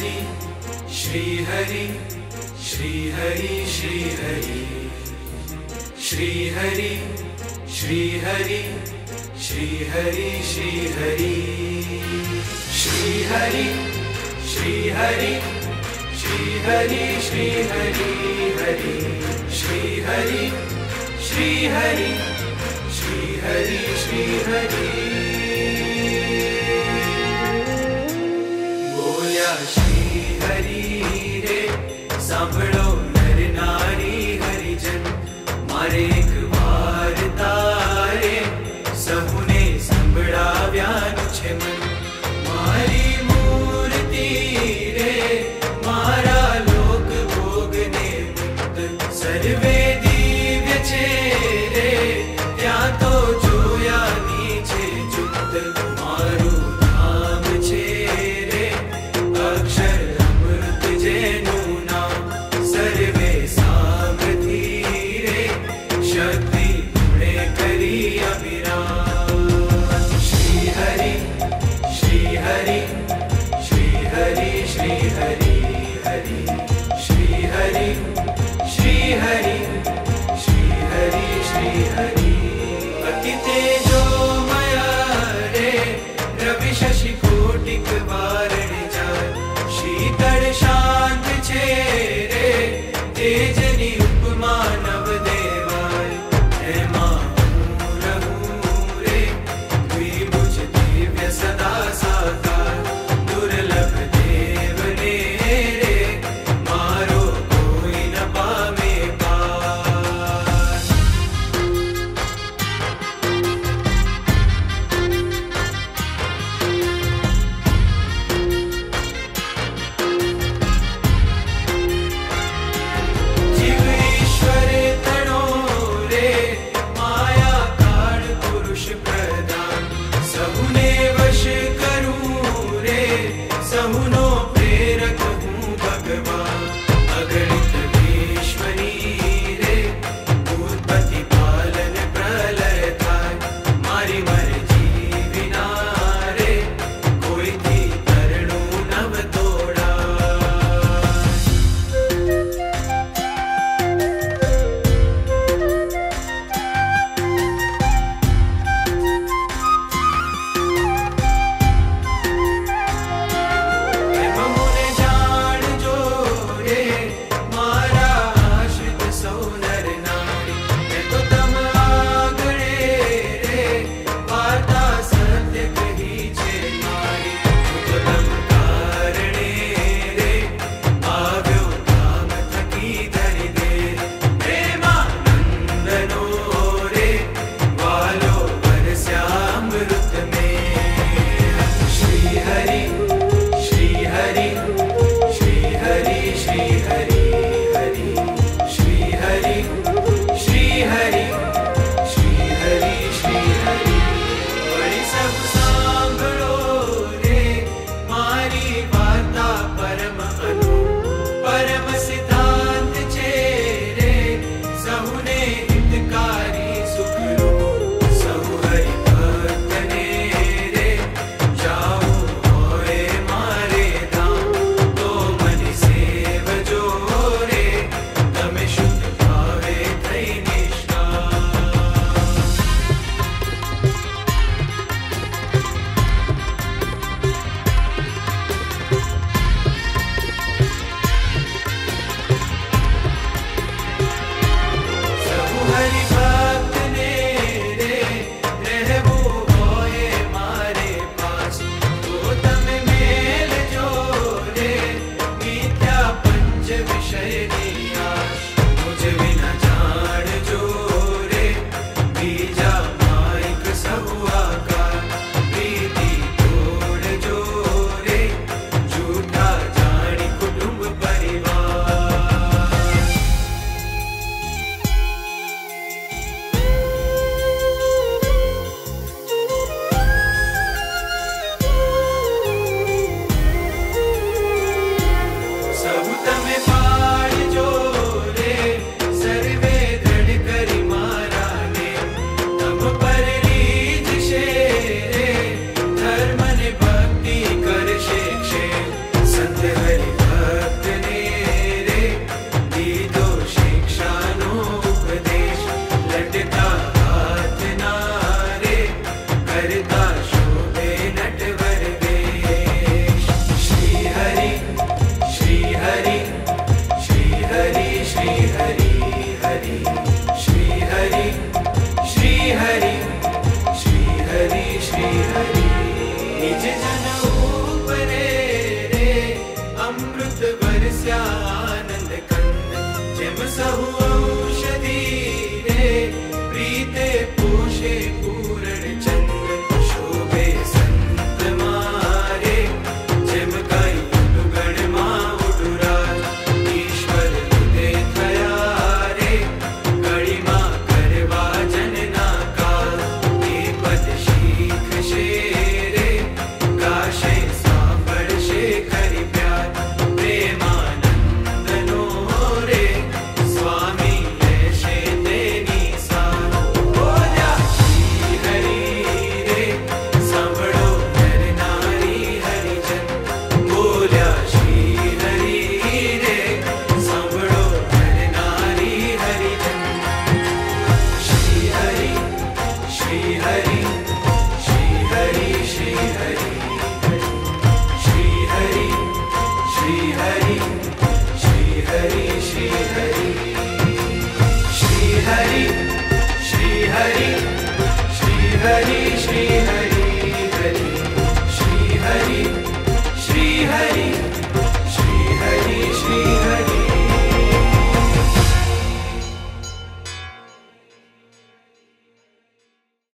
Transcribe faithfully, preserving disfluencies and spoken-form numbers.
श्री हरि श्री हरि श्री हरि श्री हरि श्री हरि श्री हरि श्री हरि श्री हरि श्री हरि श्री हरि श्री हरि हरि श्री हरि श्री हरि श्री हरि श्री हरि बोल्या श्री हरि रे सांभळो नर नारी हरिजन मारे एक वार तारे सहुने संभळाव्यानु छे मन मारी मूर्ति रे मारा लोक भोगने मुक्त सर्वे दिव्य छे रे त्या तो जोया नीचे जुक्त मारू नाम छे रे अक्षर अमृत जेनु नाम सर्वे सामर्थी रे शक्ति गुणे करी अभिराम श्री हरि श्री हरि श्री हरि श्री हरि हरि श्री हरि श्री हरि श्री हरि श्री हरि अति तेजोमया रे रवि शशि कोटिक वारण जाय शीतल शांत छे रे तेजनी उपमा नव देवाय हेमा रहु वर्षे पूर्ण चंद्र शोभे संत मारे जेम कई युगण मा उडुराज ईश्वर उदय थया रे कड़ी मा करवा जनना काल ए पद शीख शेरे गाशे सांभळशे खरी प्यार प्रेमानंद नो रे स्वामी लेशे तेनी सार बोल्या श्री हरी रे सांभळो नर नारी हरिजन बोल्या श्री हरी रे सांभळो नर नारी हरिजन श्री हरी श्री हरी श्री हरी श्री हरी श्री हरि श्री हरि श्री हरि श्री हरि श्री हरि श्री हरि श्री हरि